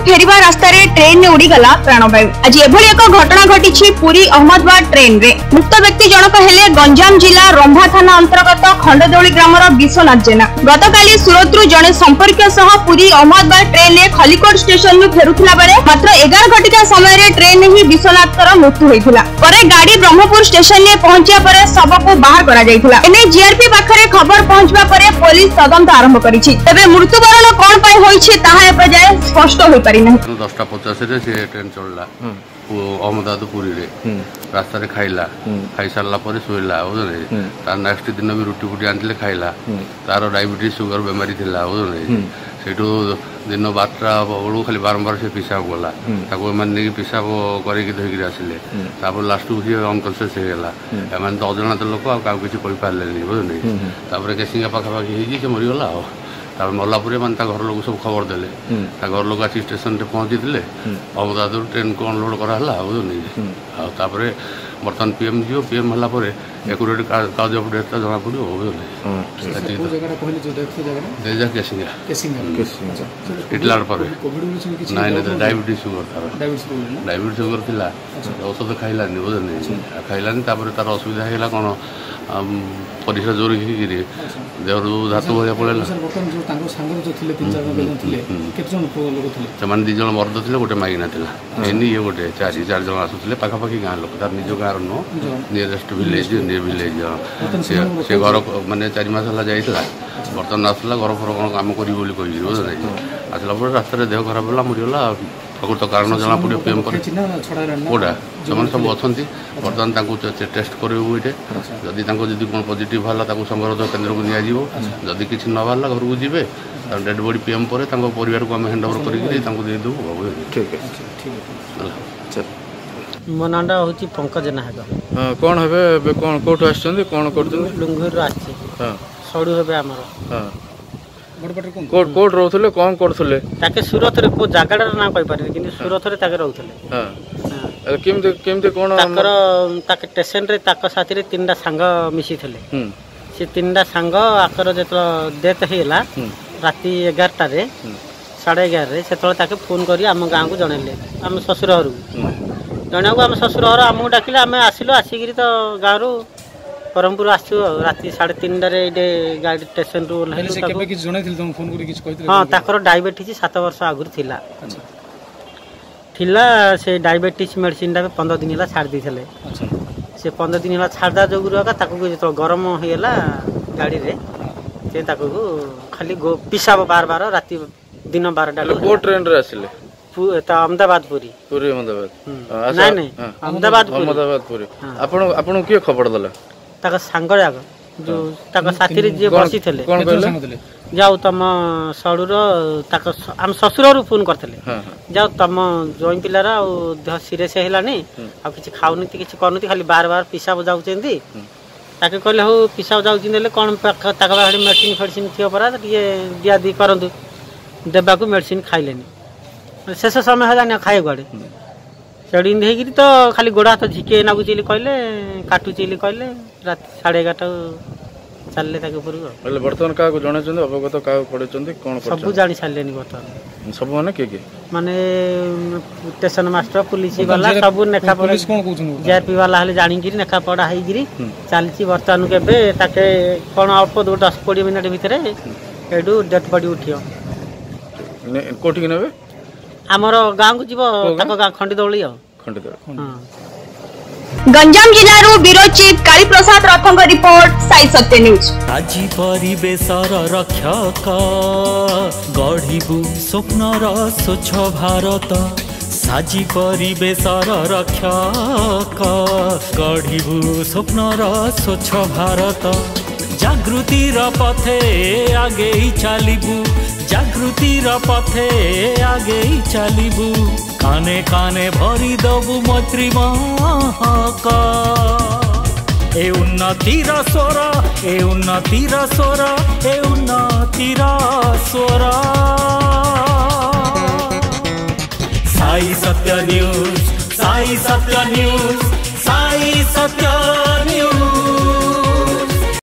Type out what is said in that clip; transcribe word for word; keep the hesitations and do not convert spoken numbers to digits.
फेरिबा रास्ता रे ट्रेन ने उड़ीगला प्राणवायु। आज एभली एक घटना घटी पुरी अहमदाबाद ट्रेन रे। मृत व्यक्ति जनक हेले गंजाम जिला रंभा थाना अंतर्गत खंडदौली ग्रामर विश्वनाथ जेना। गतकाली सूरतरू जड़े संपर्क सह पुरी अहमदाबाद ट्रेन ने खलिकोट स्टेशन नु फेरुथिला बेले मात्र एगार घटिका समय रे ट्रेन ही विश्वनाथर मृत्यु होइथिला। परे गाड़ी ब्रह्मपुर स्टेशन ने पहुंचिया परे शव को बाहर करा जाइथिला। एने जीआरपी पाखरे खबर पहुंचबा परे पुलिस तदंत आरंभ करिछि। तबे मृत्युवरण कोन पय होइछि ताहा एपजाय स्पष्ट होई पारि नाही। दस टा पचास रे से ट्रेन चलला अहमदाबाद पुरी रे रास्ता रे खाइला खाई सारला परे सोइला ओरे तार नेक्स्ट दिन भी रुटी फुटी आनले खाइला तार डायबिटीज शुगर बेमारी थिला ओरे सेठो दिन बारटा बळू खाली बारंबार से पिसाब गला ताको माने कि पिसाब करे कि धोई कि आसिले तापर लास्ट को अनकॉन्शियस हे गेला एमान दस जना लोक आ का किछ कहि पारले नै बुझनी तापर केसिंगा पाखा पाखी हेजी से मरि गला तापर मरला पुरे मान ता घर लोक सब खबर देले ता घर लोक आसी स्टेशन रे पहुंची दिले अहमदाबाद ट्रेन को अनलोड करा हला बुझनी आ तापर बर्तमान पीएम जियो पीएम हला परे एक्यूरेट काज अपडेट जना पड़ो बुझनी जो जगह कहले जो देखो जगह देजा केसिंगा केसिंगा केसिंगा इटलार परे कोविड में किछ नाही नाही डायबिटीज शुगर था डायबिटीज डायबिटीज शुगर थिला औषध खाइलानी बुझनी खाइलानी तापर तार असुविधा हेला कोन परिसर जोर की देवर धातु भया पड़ेला जो तांको संग जो थिले तीन चार जन थिले केत जन लोक थिले समान दि जन मर्द थिले गोटे माइना थिला एनी ये गोटे चार चार जन आसुथिले पाखा पाखी गां लोक तार निज गां नो नियरेस्ट विलेज नियर विलेज से घर माने चार मास हला जाइतला बर्तन आसला घर फर कोन काम करी बोली कहि रोज नै आसला पर रास्ता रे देह खराब होला मरियोला प्रकृत कारण जना पड़े पीएम पर कोडा समान सब अछंती बर्तमान तांको टेस्ट करबो इटे जदी तांको जदी कोन पॉजिटिव हला ताको संगरोध केंद्र को निया जीवो जदी किछ न हला घर को जीवे डेड बॉडी पीएम पर तांको परिवार को हम हैंड ओवर करी तांको दे दो ठीक है ठीक है चल मो नांडा होची पंकज नाहक हां कोन हेबे कोन कोठ आछन कोन करथुन लुंगुर आछि हां सडू हेबे हमर हां कोट कोट रहथले कोन करथले ताके सूरत रे को जागाडा ना कहि पारे किंतु सूरत रे ताके रहथले हां केमते केमते कोन ताकर ताके स्टेशन रे ताक साथी रे तीनटा संग मिसी थले हम से तीनटा संग आकर जेतो डेथ हेला राती ग्यारह टा रे साढ़े ग्यारह रे सेतले ताके फोन करी हम गां को जणैले हम ससुर हरु जणाको हम ससुर हर हम डाकिले हम आसिलो आसीगिरी तो गां रो परमपुर आसु राती साढ़े तीन रे गाड़ी स्टेशन रू फोन करी हाँ ताकर डायबिटीज सात वर्ष आगुरी थिला थिला से डायबिटीज मेडिसिन टा पंद्रह दिन है छाड़ देते से पंद्रह दिन है छाड़ा जो जो गरम होगा गाड़ी रे से खाली पिसाब बार बार राती दिन बारटा ट्रेन रे आसिले अहमदाबाद पुरी पुरी अहमदाबाद नहीं नहीं अहमदाबाद अहमदाबाद पुरी आपण आपण के खबर दला ताका सांग जाग जो ताका साथी रे जे बसी थले कोन कहले जाऊ तम सडुर ताका हम ससुर रु फोन करथले जाऊ तम जोइन पिलारा आ देह सीरियस हेलानी आ किछ खाउनी किछ करनुती खाली बार बार पिसाब जाउचेंदी ताके कहले हो पिसाब जाउचिनले कोन ताका बाहडी मेडिसिन फेडिसिन थियो परा ये दिया दी करंतु देबा को मेडिसिन खाइलेनी शेष समय हला न खाए गडे सेडी देगिरी तो खाली गोड़ा हाथ झिके नागु चिली कहले काटू चिली कहले रात साढ़े एगारटा चलले ताके ऊपर बोले वर्तमान का को जणे चंद अवगत का पड़े चंद कोन कर सब जानि सालेनी वर्तमान सब माने के के माने स्टेशन मास्टर पुलिस वाला सब नेखा पड़ा पुलिस कोन कहउछन जेआरपी वाला हले जानि गिरी नेखा पड़ा हाई गिरी चलची वर्तमान केबे ताके कोन अल्प दस बीस मिनिट भितरे एडू डेथ बॉडी उठियो कोठी के नेबे हमर गांव को जीवो ताको गां खंडीदौली हो खंडीदौली हां गंजाम जिल्लारू ब्यूरो चीफ काली प्रसाद रथंग रिपोर्ट साई सत्य न्यूज। आजी परिवेशर रक्षक गढ़िबु स्वप्नर स्वच्छ भारत साजी परिवेशर रक्षक गढ़िबु स्वप्नर स्वच्छ भारत जागृतिर पथे आगे चलिबु जागृतिर पथे आगे चलिबु काने काने भरी दबु मैत्री महक ए उन्नतिर स्वर ए उन्नतिर स्वर ए उन्नतिर स्वर Sai Satya news Sai Satya news Sai Satya news.